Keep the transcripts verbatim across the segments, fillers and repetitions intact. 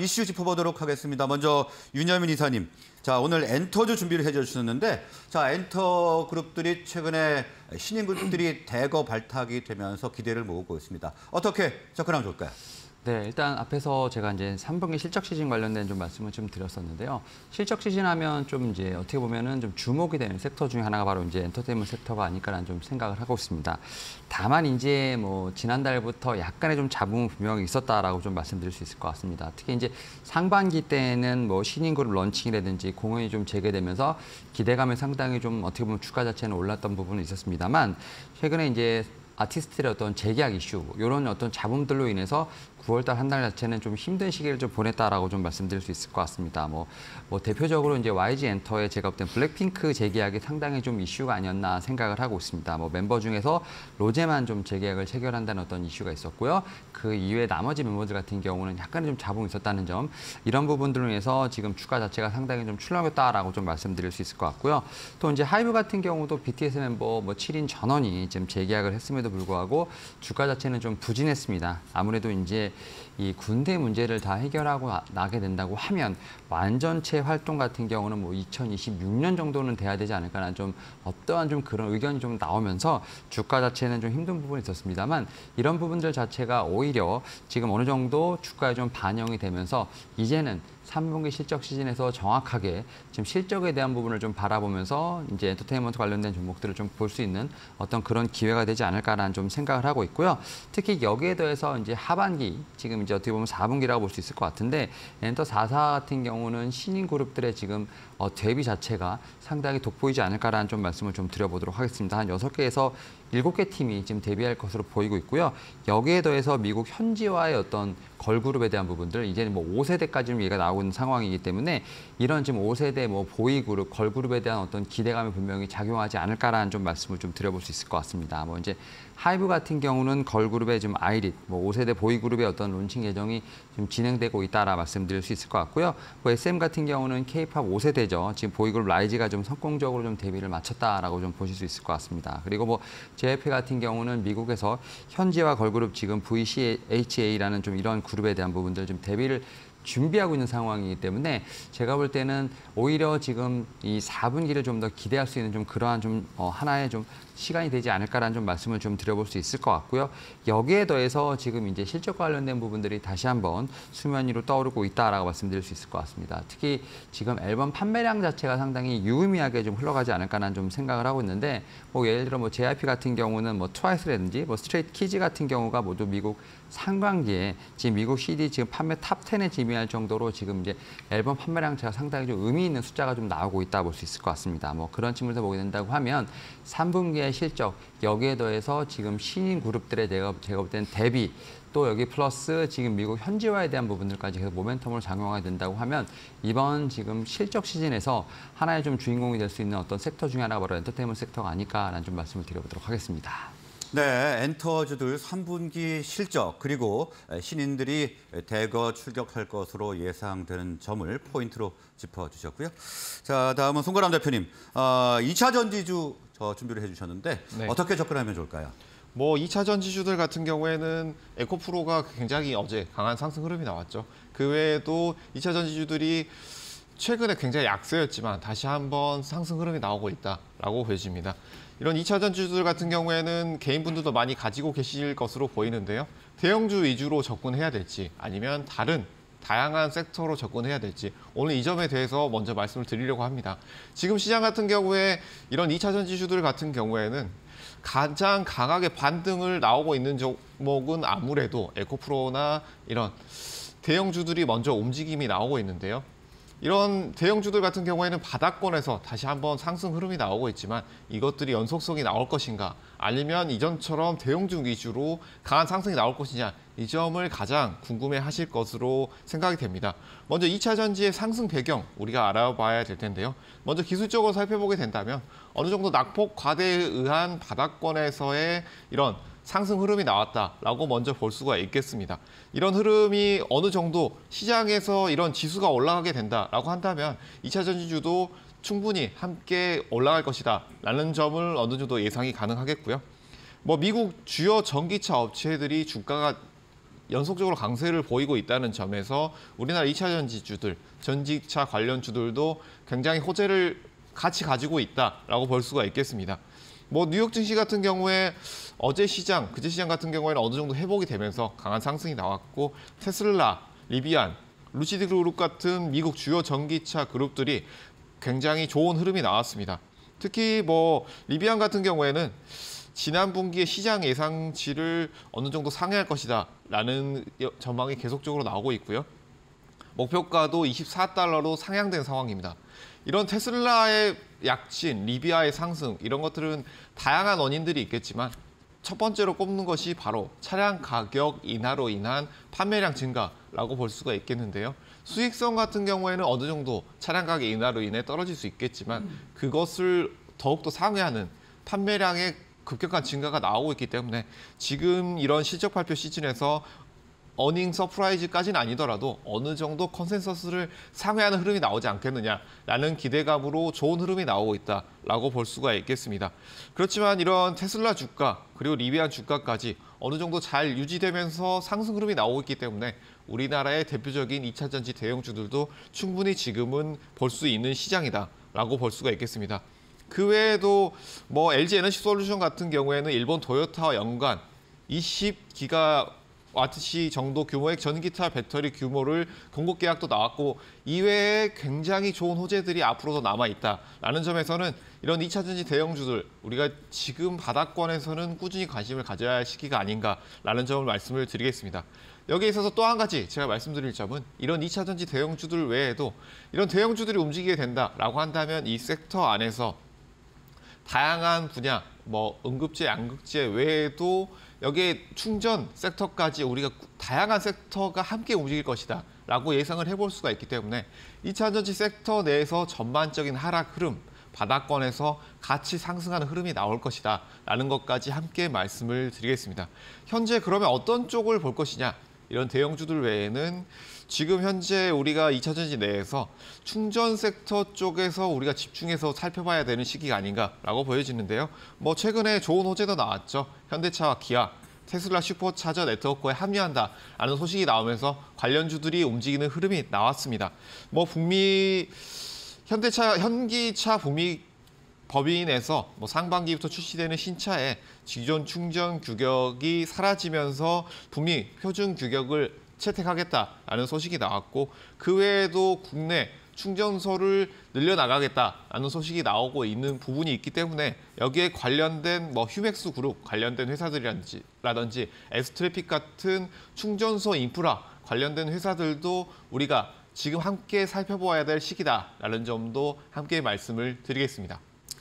이슈 짚어보도록 하겠습니다. 먼저 윤여민 이사님. 자, 오늘 엔터주 준비를 해주셨는데, 자, 엔터 그룹들이 최근에 신인 그룹들이 대거 발탁이 되면서 기대를 모으고 있습니다. 어떻게 접근하면 좋을까요? 네, 일단 앞에서 제가 이제 삼 분기 실적 시즌 관련된 좀 말씀을 좀 드렸었는데요. 실적 시즌 하면 좀 이제 어떻게 보면은 좀 주목이 되는 섹터 중에 하나가 바로 이제 엔터테인먼트 섹터가 아닐까라는 좀 생각을 하고 있습니다. 다만 이제 뭐 지난달부터 약간의 좀 잡음은 분명히 있었다라고 좀 말씀드릴 수 있을 것 같습니다. 특히 이제 상반기 때는 뭐 신인 그룹 런칭이라든지 공연이 좀 재개되면서 기대감이 상당히 좀 어떻게 보면 주가 자체는 올랐던 부분은 있었습니다만 최근에 이제 아티스트의 어떤 재계약 이슈, 이런 어떤 잡음들로 인해서 구월달 한 달 자체는 좀 힘든 시기를 좀 보냈다라고 좀 말씀드릴 수 있을 것 같습니다. 뭐, 뭐 대표적으로 이제 와이지 엔터의 제가 볼 땐 블랙핑크 재계약이 상당히 좀 이슈가 아니었나 생각을 하고 있습니다. 뭐 멤버 중에서 로제만 좀 재계약을 체결한다는 어떤 이슈가 있었고요. 그 이외에 나머지 멤버들 같은 경우는 약간 좀 잡음이 있었다는 점, 이런 부분들로 인해서 지금 주가 자체가 상당히 좀 출렁였다라고 좀 말씀드릴 수 있을 것 같고요. 또 이제 하이브 같은 경우도 비티에스 멤버 뭐 칠 인 전원이 지금 재계약을 했음에도 불구하고 주가 자체는 좀 부진했습니다. 아무래도 이제 이 군대 문제를 다 해결하고 나게 된다고 하면 완전체 활동 같은 경우는 뭐 이천이십육 년 정도는 돼야 되지 않을까라는 좀 어떠한 좀 그런 의견이 좀 나오면서 주가 자체는 좀 힘든 부분이 있었습니다만, 이런 부분들 자체가 오히려 지금 어느 정도 주가에 좀 반영이 되면서 이제는 삼 분기 실적 시즌에서 정확하게 지금 실적에 대한 부분을 좀 바라보면서 이제 엔터테인먼트 관련된 종목들을 좀 볼 수 있는 어떤 그런 기회가 되지 않을까라는 좀 생각을 하고 있고요. 특히 여기에 더해서 이제 하반기, 지금 이제 어떻게 보면 사 분기라고 볼 수 있을 것 같은데, 엔터 사 사 같은 경우는 신인 그룹들의 지금 어, 대비 자체가 상당히 돋보이지 않을까라는 좀 말씀을 좀 드려보도록 하겠습니다. 한 여섯 개에서 일곱 개 팀이 지금 데뷔할 것으로 보이고 있고요. 여기에 더해서 미국 현지화의 어떤 걸그룹에 대한 부분들, 이제는 뭐 오 세대까지는 얘기가 나오고 있는 상황이기 때문에 이런 지금 오 세대 뭐 보이그룹, 걸그룹에 대한 어떤 기대감이 분명히 작용하지 않을까라는 좀 말씀을 좀 드려볼 수 있을 것 같습니다. 뭐 이제 하이브 같은 경우는 걸그룹의 지금 아이릿, 뭐 오 세대 보이그룹의 어떤 론칭 예정이 지금 진행되고 있다라 말씀드릴 수 있을 것 같고요. 뭐 에스엠 같은 경우는 케이팝 오 세대죠. 지금 보이그룹 라이즈가 좀 성공적으로 좀 데뷔를 마쳤다라고 좀 보실 수 있을 것 같습니다. 그리고 뭐 제이와이피 같은 경우는 미국에서 현지화 걸그룹 지금 브이씨에이치에이라는 좀 이런 그룹에 대한 부분들 좀 데뷔를 준비하고 있는 상황이기 때문에 제가 볼 때는 오히려 지금 이 사 분기를 좀 더 기대할 수 있는 좀 그러한 좀 어, 하나의 좀 시간이 되지 않을까라는 좀 말씀을 좀 드려볼 수 있을 것 같고요. 여기에 더해서 지금 이제 실적 관련된 부분들이 다시 한번 수면 위로 떠오르고 있다라고 말씀드릴 수 있을 것 같습니다. 특히 지금 앨범 판매량 자체가 상당히 유의미하게 좀 흘러가지 않을까라는 좀 생각을 하고 있는데, 뭐 예를 들어 뭐 제이와이피 같은 경우는 뭐 트와이스라든지 뭐 스트레이트 키즈 같은 경우가 모두 미국 상반기에 지금 미국 씨디 지금 판매 탑 텐에 지배할 정도로 지금 이제 앨범 판매량 자체가 상당히 좀 의미 있는 숫자가 좀 나오고 있다 볼 수 있을 것 같습니다. 뭐 그런 측면에서 보게 된다고 하면 삼 분기의 실적, 여기에 더해서 지금 신인 그룹들의 제가 제가 볼 때는 데뷔, 또 여기 플러스 지금 미국 현지화에 대한 부분들까지 계속 모멘텀을 작용하게 된다고 하면 이번 지금 실적 시즌에서 하나의 좀 주인공이 될 수 있는 어떤 섹터 중에 하나가 바로 엔터테인먼트 섹터가 아닐까라는 좀 말씀을 드려보도록 하겠습니다. 네, 엔터주들 삼 분기 실적, 그리고 신인들이 대거 출격할 것으로 예상되는 점을 포인트로 짚어주셨고요. 자, 다음은 송가람 대표님, 어, 이 차 전지주 저 준비를 해주셨는데 네. 어떻게 접근하면 좋을까요? 뭐 이 차 전지주들 같은 경우에는 에코프로가 굉장히 어제 강한 상승 흐름이 나왔죠. 그 외에도 이 차 전지주들이 최근에 굉장히 약세였지만 다시 한번 상승 흐름이 나오고 있다라고 보여집니다. 이런 이 차 전지주들 같은 경우에는 개인분들도 많이 가지고 계실 것으로 보이는데요. 대형주 위주로 접근해야 될지 아니면 다른 다양한 섹터로 접근해야 될지 오늘 이 점에 대해서 먼저 말씀을 드리려고 합니다. 지금 시장 같은 경우에 이런 이 차 전지주들 같은 경우에는 가장 강하게 반등을 나오고 있는 종목은 아무래도 에코프로나 이런 대형주들이 먼저 움직임이 나오고 있는데요. 이런 대형주들 같은 경우에는 바닥권에서 다시 한번 상승 흐름이 나오고 있지만 이것들이 연속성이 나올 것인가, 아니면 이전처럼 대형주 위주로 강한 상승이 나올 것이냐, 이 점을 가장 궁금해 하실 것으로 생각이 됩니다. 먼저 이 차 전지의 상승 배경 우리가 알아봐야 될 텐데요. 먼저 기술적으로 살펴보게 된다면 어느 정도 낙폭 과대에 의한 바닥권에서의 이런 상승 흐름이 나왔다라고 먼저 볼 수가 있겠습니다. 이런 흐름이 어느 정도 시장에서 이런 지수가 올라가게 된다라고 한다면 이 차 전지주도 충분히 함께 올라갈 것이다라는 점을 어느 정도 예상이 가능하겠고요. 뭐 미국 주요 전기차 업체들이 주가가 연속적으로 강세를 보이고 있다는 점에서 우리나라 이 차 전지주들, 전기차 관련 주들도 굉장히 호재를 같이 가지고 있다라고 볼 수가 있겠습니다. 뭐 뉴욕 증시 같은 경우에 어제 시장, 그제 시장 같은 경우에는 어느 정도 회복이 되면서 강한 상승이 나왔고 테슬라, 리비안, 루시드 그룹 같은 미국 주요 전기차 그룹들이 굉장히 좋은 흐름이 나왔습니다. 특히 뭐 리비안 같은 경우에는 지난 분기에 시장 예상치를 어느 정도 상회할 것이다라는 전망이 계속적으로 나오고 있고요. 목표가도 이십사 달러로 상향된 상황입니다. 이런 테슬라의 약진, 리비아의 상승 이런 것들은 다양한 원인들이 있겠지만 첫 번째로 꼽는 것이 바로 차량 가격 인하로 인한 판매량 증가라고 볼 수가 있겠는데요. 수익성 같은 경우에는 어느 정도 차량 가격 인하로 인해 떨어질 수 있겠지만 그것을 더욱더 상회하는 판매량의 급격한 증가가 나오고 있기 때문에 지금 이런 실적 발표 시즌에서 어닝 서프라이즈까지는 아니더라도 어느 정도 컨센서스를 상회하는 흐름이 나오지 않겠느냐라는 기대감으로 좋은 흐름이 나오고 있다라고 볼 수가 있겠습니다. 그렇지만 이런 테슬라 주가 그리고 리비안 주가까지 어느 정도 잘 유지되면서 상승 흐름이 나오고 있기 때문에 우리나라의 대표적인 이 차 전지 대형주들도 충분히 지금은 볼 수 있는 시장이다라고 볼 수가 있겠습니다. 그 외에도 뭐 엘지 에너지 솔루션 같은 경우에는 일본 도요타와 연간 이십 기가와트시 정도 규모의 전기차 배터리 규모를 공급 계약도 나왔고 이외에 굉장히 좋은 호재들이 앞으로도 남아있다라는 점에서는 이런 이 차 전지 대형주들 우리가 지금 바닥권에서는 꾸준히 관심을 가져야 할 시기가 아닌가라는 점을 말씀을 드리겠습니다. 여기에 있어서 또 한 가지 제가 말씀드릴 점은 이런 이 차 전지 대형주들 외에도 이런 대형주들이 움직이게 된다라고 한다면 이 섹터 안에서 다양한 분야, 뭐 응급제, 양극재 외에도 여기에 충전 섹터까지 우리가 다양한 섹터가 함께 움직일 것이다 라고 예상을 해볼 수가 있기 때문에 이 차 전지 섹터 내에서 전반적인 하락 흐름, 바닥권에서 같이 상승하는 흐름이 나올 것이다 라는 것까지 함께 말씀을 드리겠습니다. 현재 그러면 어떤 쪽을 볼 것이냐? 이런 대형주들 외에는 지금 현재 우리가 이 차 전지 내에서 충전 섹터 쪽에서 우리가 집중해서 살펴봐야 되는 시기가 아닌가라고 보여지는데요. 뭐 최근에 좋은 호재도 나왔죠. 현대차와 기아, 테슬라 슈퍼차저 네트워크에 합류한다라는 소식이 나오면서 관련주들이 움직이는 흐름이 나왔습니다. 뭐 북미 현대차, 현기차 북미 법인에서 뭐 상반기부터 출시되는 신차에 기존 충전 규격이 사라지면서 북미 표준 규격을 채택하겠다라는 소식이 나왔고 그 외에도 국내 충전소를 늘려나가겠다라는 소식이 나오고 있는 부분이 있기 때문에 여기에 관련된 뭐 휴맥스 그룹 관련된 회사들이라든지 라든지 에스트래픽 같은 충전소 인프라 관련된 회사들도 우리가 지금 함께 살펴보아야 될 시기다라는 점도 함께 말씀을 드리겠습니다.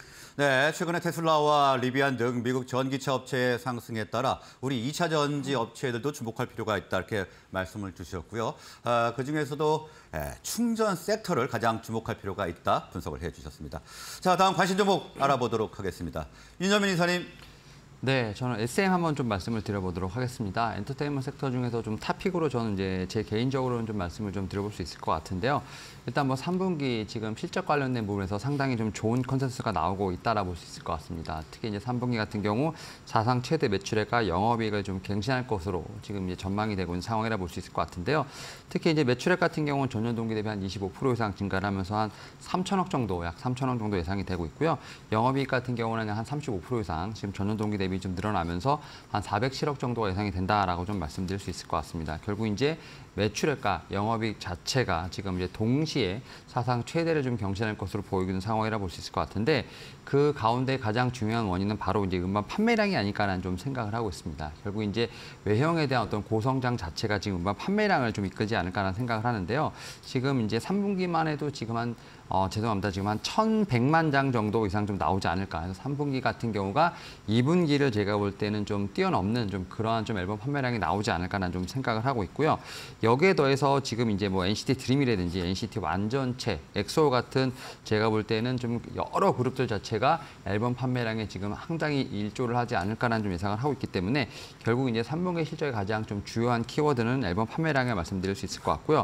네, 최근에 테슬라와 리비안 등 미국 전기차 업체의 상승에 따라 우리 이 차 전지 업체들도 주목할 필요가 있다 이렇게 말씀을 주셨고요. 아, 그중에서도 에, 충전 섹터를 가장 주목할 필요가 있다 분석을 해주셨습니다. 자, 다음 관심 종목 알아보도록 하겠습니다. 윤여민 이사님. 네, 저는 에스엠 한번 좀 말씀을 드려보도록 하겠습니다. 엔터테인먼트 섹터 중에서 좀 탑픽으로 저는 이제 제 개인적으로는 좀 말씀을 좀 드려볼 수 있을 것 같은데요. 일단 뭐 삼 분기 지금 실적 관련된 부분에서 상당히 좀 좋은 컨센서스가 나오고 있다라 볼 수 있을 것 같습니다. 특히 이제 삼 분기 같은 경우 사상 최대 매출액과 영업이익을 좀 갱신할 것으로 지금 이제 전망이 되고 있는 상황이라 볼 수 있을 것 같은데요. 특히 이제 매출액 같은 경우는 전년 동기 대비 한 이십오 퍼센트 이상 증가를 하면서 한 삼천억 정도, 약 삼천억 정도 예상이 되고 있고요. 영업이익 같은 경우는 한 삼십오 퍼센트 이상 지금 전년 동기 대비 좀 늘어나면서 한 사백칠억 정도가 예상이 된다라고 좀 말씀드릴 수 있을 것 같습니다. 결국 이제 매출액과 영업이익 자체가 지금 이제 동시에 사상 최대를 좀 경신할 것으로 보이는 상황이라 볼 수 있을 것 같은데 그 가운데 가장 중요한 원인은 바로 이제 음반 판매량이 아닐까라는 좀 생각을 하고 있습니다. 결국 이제 외형에 대한 어떤 고성장 자체가 지금 음반 판매량을 좀 이끌지 않을까라는 생각을 하는데요. 지금 이제 삼 분기만 해도 지금 한 어, 죄송합니다. 지금 한 천백만 장 정도 이상 좀 나오지 않을까. 그래서 삼 분기 같은 경우가 이 분기를 제가 볼 때는 좀 뛰어넘는 좀 그러한 좀 앨범 판매량이 나오지 않을까라는 좀 생각을 하고 있고요. 여기에 더해서 지금 이제 뭐 엔시티 드림이라든지 엔시티 완전체, 엑소 같은 제가 볼 때는 좀 여러 그룹들 자체가 앨범 판매량에 지금 상당히 일조를 하지 않을까라는 좀 예상을 하고 있기 때문에 결국 이제 삼 분기 실적의 가장 좀 주요한 키워드는 앨범 판매량을 말씀드릴 수 있을 것 같고요.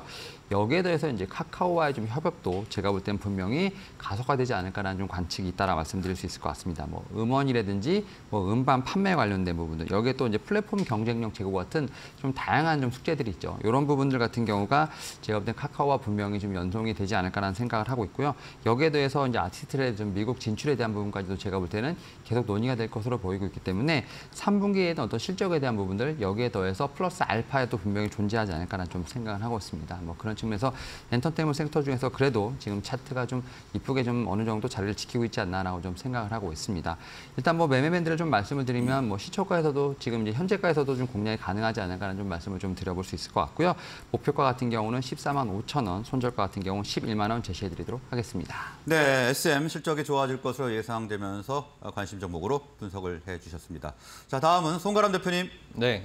여기에 대해서 이제 카카오와의 좀 협업도 제가 볼 땐 분명히 가속화되지 않을까라는 좀 관측이 있다라 말씀드릴 수 있을 것 같습니다. 뭐 음원이라든지 뭐 음반 판매 관련된 부분들 여기에 또 이제 플랫폼 경쟁력 제고 같은 좀 다양한 좀 숙제들이 있죠. 이런 부분들 같은 경우가 제가 볼 땐 카카오와 분명히 좀 연동이 되지 않을까라는 생각을 하고 있고요. 여기에 대해서 이제 아티스트의 좀 미국 진출에 대한 부분까지도 제가 볼 때는 계속 논의가 될 것으로 보이고 있기 때문에 삼 분기에 대한 어떤 실적에 대한 부분들 여기에 더해서 플러스 알파에도 분명히 존재하지 않을까라는 좀 생각을 하고 있습니다. 뭐 그런 측면에서 엔터테인먼트 섹터 중에서 그래도 지금 차트가 좀 이쁘게 좀 어느 정도 자리를 지키고 있지 않나라고 좀 생각을 하고 있습니다. 일단 뭐 매매밴드를 좀 말씀을 드리면 뭐 시초가에서도 지금 이제 현재가에서도 좀 공략이 가능하지 않을까라는 좀 말씀을 좀 드려볼 수 있을 것 같고요. 목표가 같은 경우는 십사만 오천 원, 손절가 같은 경우는 십일만 원 제시해드리도록 하겠습니다. 네, 에스엠 실적이 좋아질 것으로 예상되면서 관심 종목으로 분석을 해주셨습니다. 자, 다음은 송가람 대표님. 네,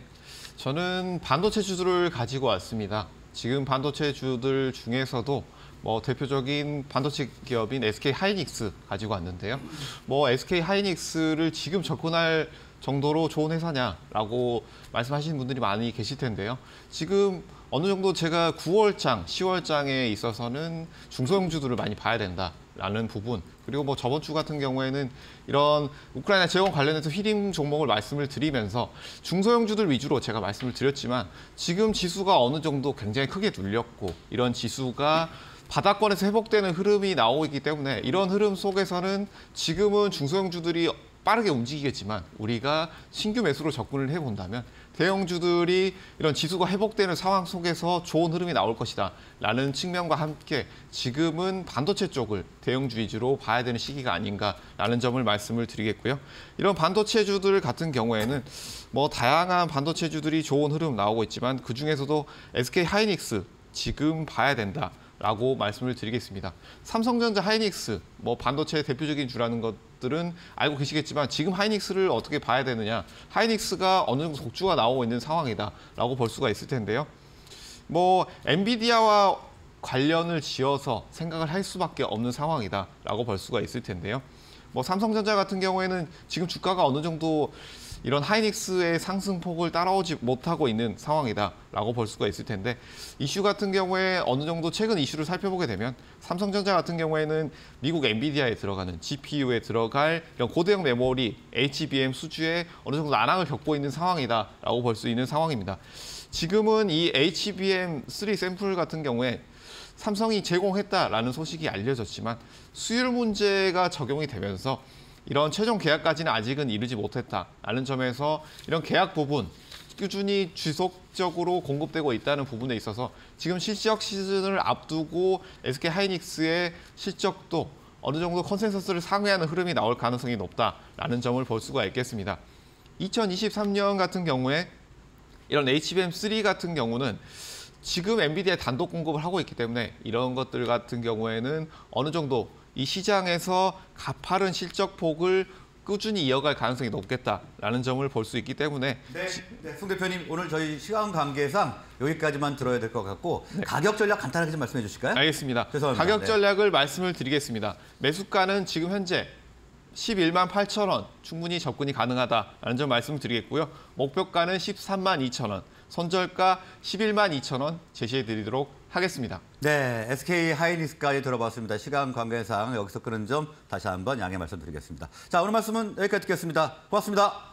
저는 반도체 주들을 가지고 왔습니다. 지금 반도체 주들 중에서도 뭐 대표적인 반도체 기업인 에스케이 하이닉스 가지고 왔는데요. 뭐 에스케이 하이닉스를 지금 접근할 정도로 좋은 회사냐라고 말씀하시는 분들이 많이 계실 텐데요. 지금 어느 정도 제가 구월장, 시월장에 있어서는 중소형주들을 많이 봐야 된다라는 부분, 그리고 뭐 저번 주 같은 경우에는 이런 우크라이나 재원 관련해서 휘림 종목을 말씀을 드리면서 중소형주들 위주로 제가 말씀을 드렸지만 지금 지수가 어느 정도 굉장히 크게 눌렸고 이런 지수가 바닥권에서 회복되는 흐름이 나오고 있기 때문에 이런 흐름 속에서는 지금은 중소형주들이 빠르게 움직이겠지만 우리가 신규 매수로 접근을 해본다면 대형주들이 이런 지수가 회복되는 상황 속에서 좋은 흐름이 나올 것이다 라는 측면과 함께 지금은 반도체 쪽을 대형주 위주로 봐야 되는 시기가 아닌가라는 점을 말씀을 드리겠고요. 이런 반도체주들 같은 경우에는 뭐 다양한 반도체주들이 좋은 흐름 나오고 있지만 그중에서도 에스케이 하이닉스 지금 봐야 된다 라고 말씀을 드리겠습니다. 삼성전자 하이닉스, 뭐 반도체 대표적인 주라는 것들은 알고 계시겠지만 지금 하이닉스를 어떻게 봐야 되느냐. 하이닉스가 어느 정도 독주가 나오고 있는 상황이다라고 볼 수가 있을 텐데요. 뭐 엔비디아와 관련을 지어서 생각을 할 수밖에 없는 상황이다라고 볼 수가 있을 텐데요. 뭐 삼성전자 같은 경우에는 지금 주가가 어느 정도 이런 하이닉스의 상승폭을 따라오지 못하고 있는 상황이다라고 볼 수가 있을 텐데 이슈 같은 경우에 어느 정도 최근 이슈를 살펴보게 되면 삼성전자 같은 경우에는 미국 엔비디아에 들어가는 지피유에 들어갈 이런 고대형 메모리 에이치비엠 수주에 어느 정도 난항을 겪고 있는 상황이다라고 볼 수 있는 상황입니다. 지금은 이 에이치비엠 쓰리 샘플 같은 경우에 삼성이 제공했다라는 소식이 알려졌지만 수율 문제가 적용이 되면서 이런 최종 계약까지는 아직은 이르지 못했다라는 점에서 이런 계약 부분 꾸준히 지속적으로 공급되고 있다는 부분에 있어서 지금 실적 시즌을 앞두고 에스케이 하이닉스의 실적도 어느 정도 컨센서스를 상회하는 흐름이 나올 가능성이 높다라는 점을 볼 수가 있겠습니다. 이천이십삼 년 같은 경우에 이런 에이치비엠 쓰리 같은 경우는 지금 엔비디아에 단독 공급을 하고 있기 때문에 이런 것들 같은 경우에는 어느 정도 이 시장에서 가파른 실적 폭을 꾸준히 이어갈 가능성이 높겠다라는 점을 볼 수 있기 때문에 네, 네, 송 대표님 오늘 저희 시간 관계상 여기까지만 들어야 될 것 같고 네. 가격 전략 간단하게 좀 말씀해 주실까요? 알겠습니다. 죄송합니다. 가격 네. 전략을 말씀을 드리겠습니다. 매수가는 지금 현재 십일만 팔천 원 충분히 접근이 가능하다라는 점 말씀드리겠고요. 목표가는 십삼만 이천 원, 손절가 십일만 이천 원 제시해 드리도록 하겠습니다. 네, 에스케이 하이닉스까지 들어봤습니다. 시간 관계상 여기서 끄는 점 다시 한번 양해 말씀드리겠습니다. 자, 오늘 말씀은 여기까지 듣겠습니다. 고맙습니다.